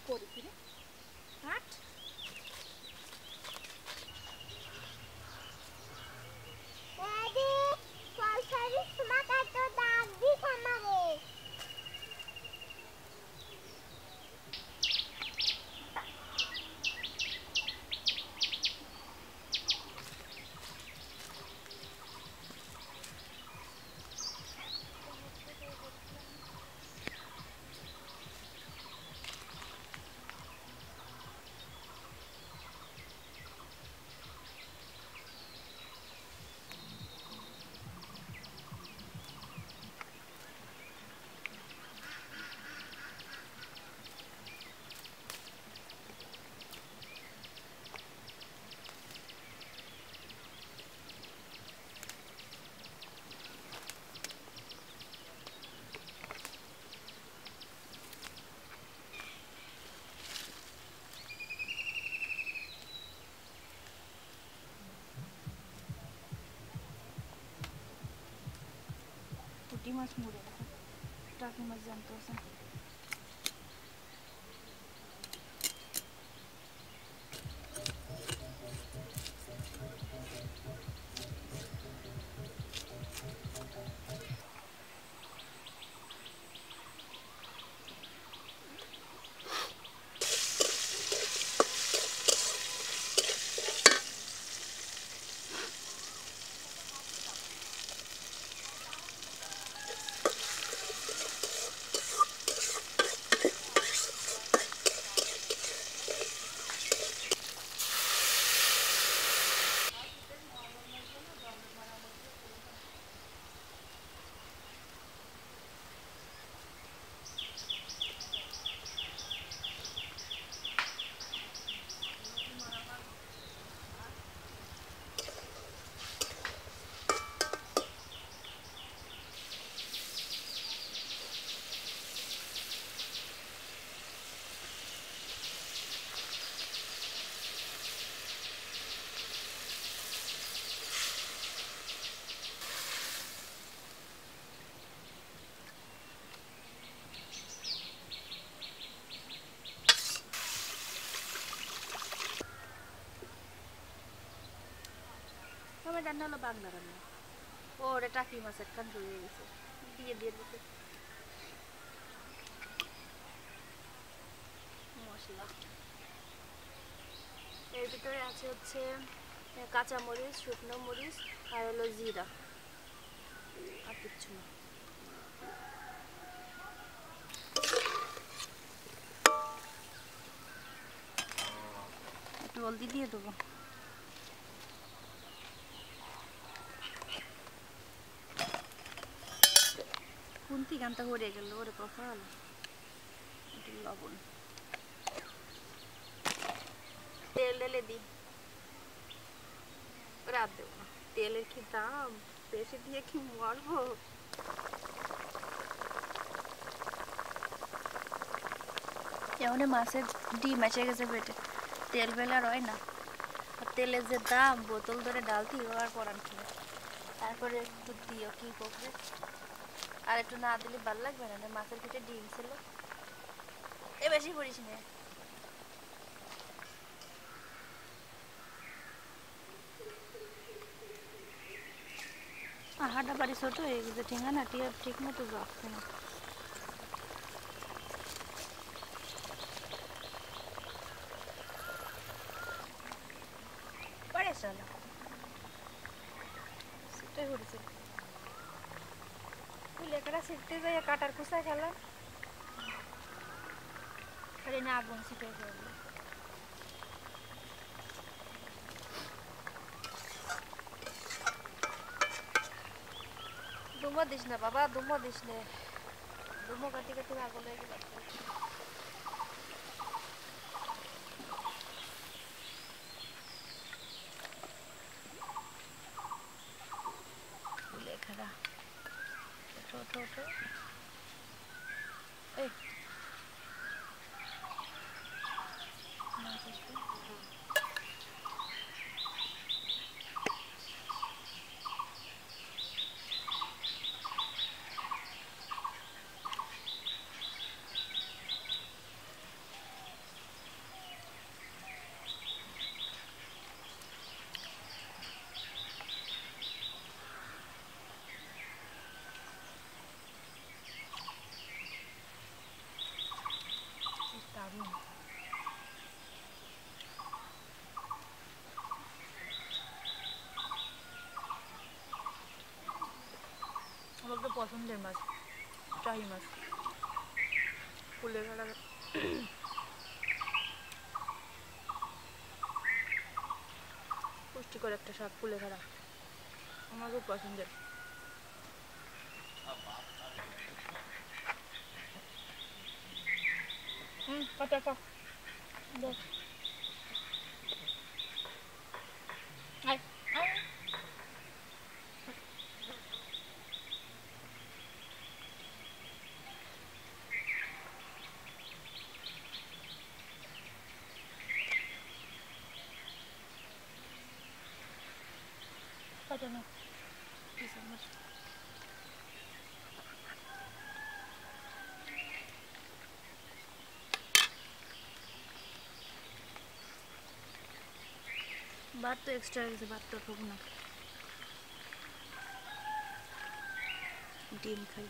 পড়ি রে হাট পুঁটি মাছ মরে গেছে টাকি মাছ জানতে আছে আমার রান্না হলো বাংলা রান্না ও ওটা টাকি মাছের কান রয়ে গেছে দিয়ে দিতে মশলা এর ভিতরে আছে হচ্ছে কাঁচা মরিচ শুকনো মরিচ আর হলো জিরা আর কিচ্ছু না একটু হলদি দিয়ে দেবো কুন্তি গানটা হয়ে গেল ওরে কপাল একটু লবণ তেল ঢেলে দিই রাত দেবো না তেলের কি দাম বেশি দিয়ে কি মরবো এমন মাছের ডিম এসে গেছে পেটে তেল বেলা রয় না আর তেলের যে দাম বোতল ধরে ডালতি আর পরান খেয়ে তারপরে একটু দিও কি করবে আর একটু না দিলে ভালো লাগবে না মাছের পেটে ডিম ছিল এ বেশি করিস না হাঁটা বাড়ি ছোট হয়ে গেছে ঠিকানা ঠিক মতো যাচ্ছে না পড়ে চলো সেটাই করেছে লেখাটা শিখতে যাই কাটার কুচায় খেলাম আরে না আগুন শিখে গেল দুমো দিস না বাবা দুমো দিস নে দুমো কাটি কাটি আগুন লেগে গেল লেখাটা ওঠো এই দারুণ। আমার একটা পছন্দের মাছ চাহি মাছ, কুলেখাড়া পুষ্টিকর একটা শাক কুলেখাড়া, আমার খুব পছন্দের। কাটা খা দেখ। আয় আয়। কাটা না পিস আমার। ভাত তো এক্সট্রা গেছে, ভাত তো খাবো না, ডিম খাই।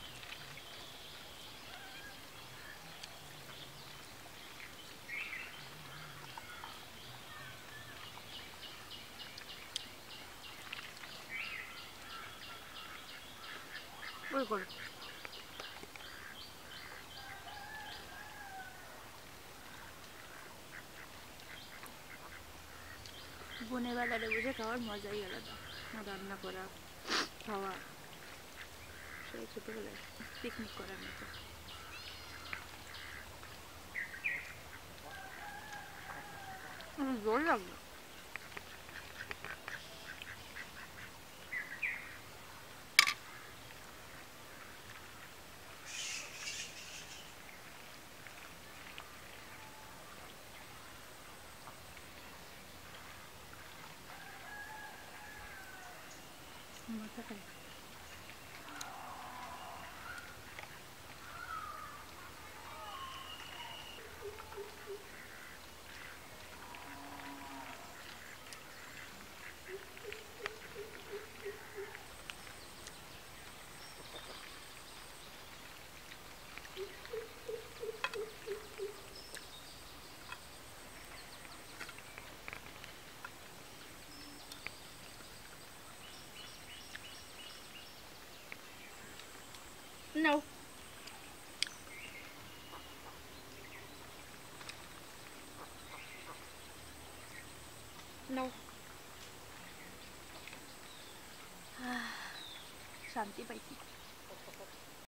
ওই কর বনের বাজারে বসে খাওয়ার মজাই আলাদা, রান্না করা খাওয়া, সেই ছোটোবেলায় পিকনিক করার মতো। জোর লাগবে। মাথা খাই। No. No. শান্তি পাইছি।